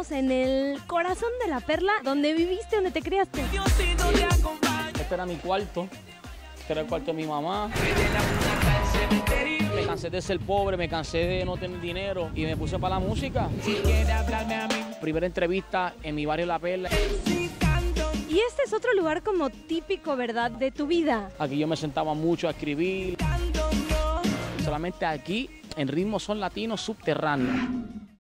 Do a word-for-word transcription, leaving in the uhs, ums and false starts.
estamos en el corazón de La Perla, donde viviste, donde te criaste. Este era mi cuarto, este era el cuarto de mi mamá. Me cansé de ser pobre, me cansé de no tener dinero y me puse para la música. Primera entrevista en mi barrio La Perla. Y este es otro lugar como típico, ¿verdad?, de tu vida. Aquí yo me sentaba mucho a escribir. Solamente aquí, en Ritmos Son Latinos Subterráneos.